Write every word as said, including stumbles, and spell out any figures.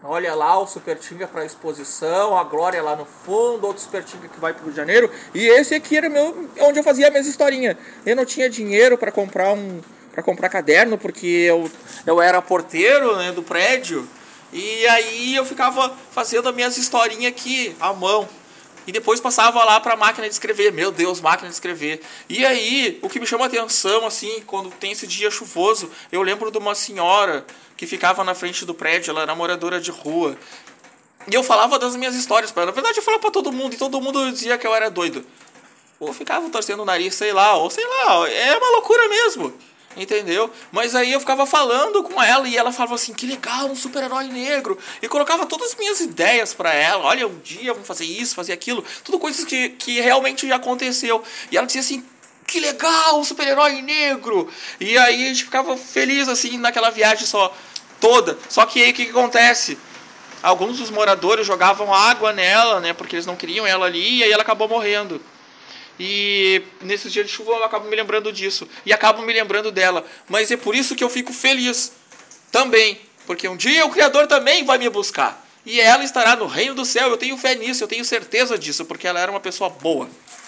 Olha lá o Super Tinga para exposição, a Glória lá no fundo, outro Super Tinga que vai pro Rio de Janeiro. E esse aqui era meu, onde eu fazia a minha historinha. Eu não tinha dinheiro para comprar um, para comprar caderno, porque eu, eu era porteiro, né, do prédio. E aí eu ficava fazendo as minhas historinhas aqui à mão. E depois passava lá pra máquina de escrever. Meu Deus, máquina de escrever. E aí, o que me chama a atenção, assim, quando tem esse dia chuvoso, eu lembro de uma senhora que ficava na frente do prédio, ela era moradora de rua. E eu falava das minhas histórias pra ela. Na verdade, eu falava pra todo mundo, e todo mundo dizia que eu era doido. Ou ficava torcendo o nariz, sei lá, ou sei lá, é uma loucura mesmo. Entendeu? Mas aí eu ficava falando com ela e ela falava assim, que legal, um super-herói negro. E colocava todas as minhas ideias pra ela. Olha, um dia vamos fazer isso, fazer aquilo. Tudo coisas que, que realmente já aconteceu. E ela dizia assim, que legal, um super-herói negro. E aí a gente ficava feliz assim naquela viagem só toda. Só que aí o que, que acontece? Alguns dos moradores jogavam água nela, né? Porque eles não queriam ela ali e aí ela acabou morrendo. E nesses dias de chuva eu acabo me lembrando disso. E acabo me lembrando dela. Mas é por isso que eu fico feliz também. Porque um dia o Criador também vai me buscar. E ela estará no reino do céu. Eu tenho fé nisso, eu tenho certeza disso. Porque ela era uma pessoa boa.